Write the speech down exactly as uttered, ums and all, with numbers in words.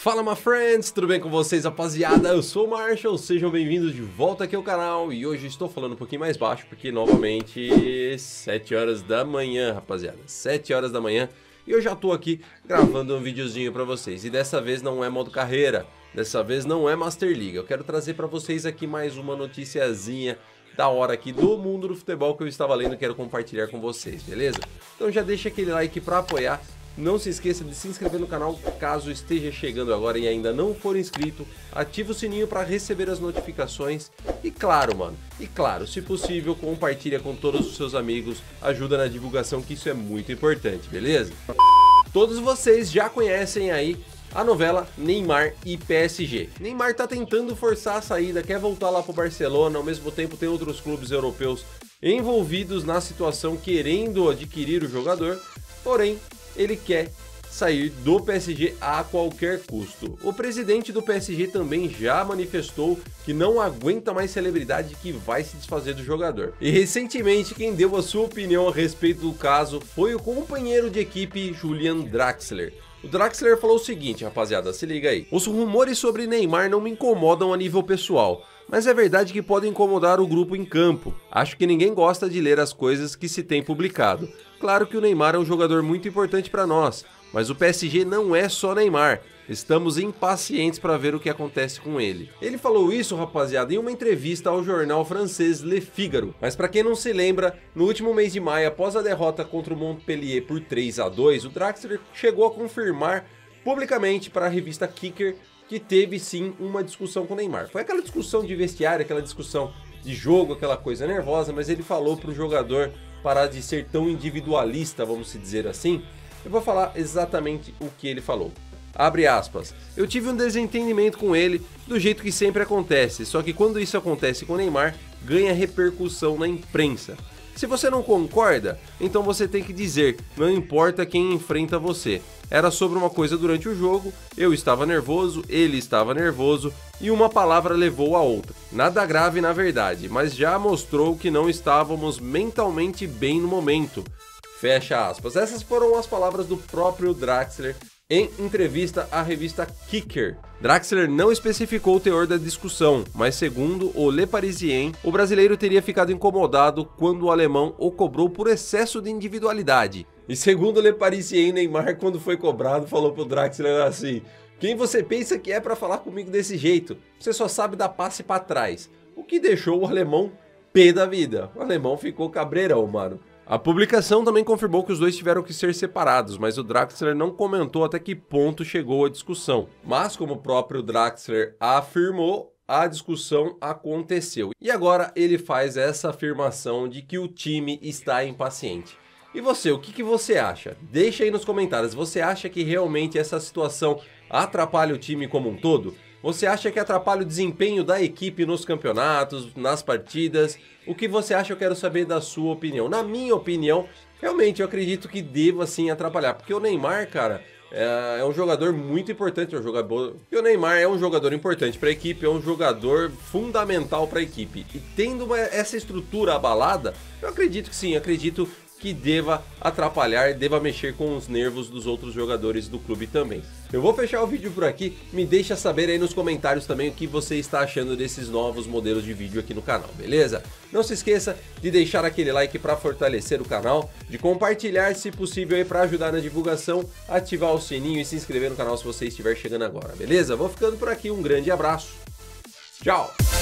Fala, my friends, tudo bem com vocês, rapaziada? Eu sou o Marshall, sejam bem-vindos de volta aqui ao canal. E hoje estou falando um pouquinho mais baixo porque, novamente, sete horas da manhã, rapaziada, sete horas da manhã. E eu já tô aqui gravando um videozinho pra vocês. E dessa vez não é modo carreira, dessa vez não é Master League. Eu quero trazer pra vocês aqui mais uma noticiazinha da hora aqui do mundo do futebol que eu estava lendo e quero compartilhar com vocês, beleza? Então já deixa aquele like pra apoiar. Não se esqueça de se inscrever no canal caso esteja chegando agora e ainda não for inscrito. Ativa o sininho para receber as notificações. E claro, mano, e claro, se possível, compartilha com todos os seus amigos. Ajuda na divulgação, que isso é muito importante, beleza? Todos vocês já conhecem aí a novela Neymar e P S G. Neymar tá tentando forçar a saída, quer voltar lá pro Barcelona. Ao mesmo tempo tem outros clubes europeus envolvidos na situação, querendo adquirir o jogador. Porém, ele quer sair do P S G a qualquer custo. O presidente do P S G também já manifestou que não aguenta mais celebridade que vai se desfazer do jogador. E recentemente quem deu a sua opinião a respeito do caso foi o companheiro de equipe Julian Draxler. O Draxler falou o seguinte, rapaziada, se liga aí. Os rumores sobre Neymar não me incomodam a nível pessoal, mas é verdade que podem incomodar o grupo em campo. Acho que ninguém gosta de ler as coisas que se tem publicado. Claro que o Neymar é um jogador muito importante para nós, mas o P S G não é só Neymar. Estamos impacientes para ver o que acontece com ele. Ele falou isso, rapaziada, em uma entrevista ao jornal francês Le Figaro. Mas para quem não se lembra, no último mês de maio, após a derrota contra o Montpellier por três a dois, o Draxler chegou a confirmar publicamente para a revista Kicker que teve sim uma discussão com o Neymar. Foi aquela discussão de vestiário, aquela discussão de jogo, aquela coisa nervosa, mas ele falou para o jogador parar de ser tão individualista, vamos dizer assim. Eu vou falar exatamente o que ele falou. Abre aspas. Eu tive um desentendimento com ele, do jeito que sempre acontece, só que quando isso acontece com o Neymar, ganha repercussão na imprensa. Se você não concorda, então você tem que dizer, não importa quem enfrenta você. Era sobre uma coisa durante o jogo, eu estava nervoso, ele estava nervoso e uma palavra levou a outra. Nada grave na verdade, mas já mostrou que não estávamos mentalmente bem no momento. Fecha aspas. Essas foram as palavras do próprio Draxler em entrevista à revista Kicker. Draxler não especificou o teor da discussão, mas segundo o Le Parisien, o brasileiro teria ficado incomodado quando o alemão o cobrou por excesso de individualidade. E segundo o Le Parisien, Neymar, quando foi cobrado, falou pro Draxler assim: quem você pensa que é para falar comigo desse jeito? Você só sabe dar passe para trás. O que deixou o alemão pé da vida. O alemão ficou cabreirão, mano. A publicação também confirmou que os dois tiveram que ser separados, mas o Draxler não comentou até que ponto chegou a discussão. Mas como o próprio Draxler afirmou, a discussão aconteceu. E agora ele faz essa afirmação de que o time está impaciente. E você, o que, que você acha? Deixa aí nos comentários, você acha que realmente essa situação atrapalha o time como um todo? Você acha que atrapalha o desempenho da equipe nos campeonatos, nas partidas? O que você acha? Eu quero saber da sua opinião. Na minha opinião, realmente eu acredito que deva sim atrapalhar. Porque o Neymar, cara, é, é um jogador muito importante. É um jogador... E o Neymar é um jogador importante para a equipe, é um jogador fundamental para a equipe. E tendo uma, essa estrutura abalada, eu acredito que sim, acredito que deva atrapalhar, deva mexer com os nervos dos outros jogadores do clube também. Eu vou fechar o vídeo por aqui, me deixa saber aí nos comentários também o que você está achando desses novos modelos de vídeo aqui no canal, beleza? Não se esqueça de deixar aquele like para fortalecer o canal, de compartilhar se possível aí para ajudar na divulgação, ativar o sininho e se inscrever no canal se você estiver chegando agora, beleza? Vou ficando por aqui, um grande abraço, tchau!